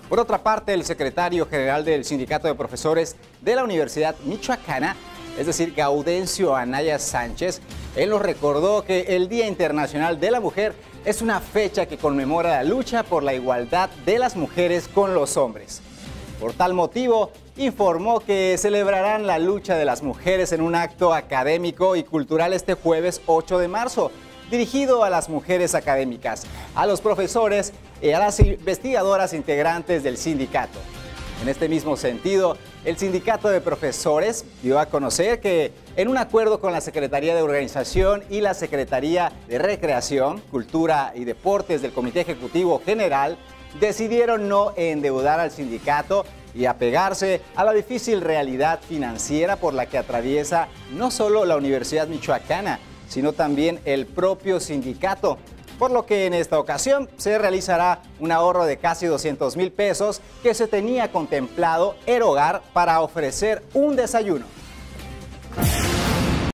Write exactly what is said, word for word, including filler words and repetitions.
Por otra parte, el secretario general del Sindicato de Profesores de la Universidad Michoacana, es decir, Gaudencio Anaya Sánchez, él nos recordó que el Día Internacional de la Mujer es una fecha que conmemora la lucha por la igualdad de las mujeres con los hombres. Por tal motivo, informó que celebrarán la lucha de las mujeres en un acto académico y cultural este jueves ocho de marzo, dirigido a las mujeres académicas, a los profesores y a las investigadoras integrantes del sindicato. En este mismo sentido, el Sindicato de Profesores dio a conocer que, en un acuerdo con la Secretaría de Organización y la Secretaría de Recreación, Cultura y Deportes del Comité Ejecutivo General, decidieron no endeudar al sindicato y apegarse a la difícil realidad financiera por la que atraviesa no solo la Universidad Michoacana, sino también el propio sindicato, por lo que en esta ocasión se realizará un ahorro de casi doscientos mil pesos que se tenía contemplado erogar para ofrecer un desayuno.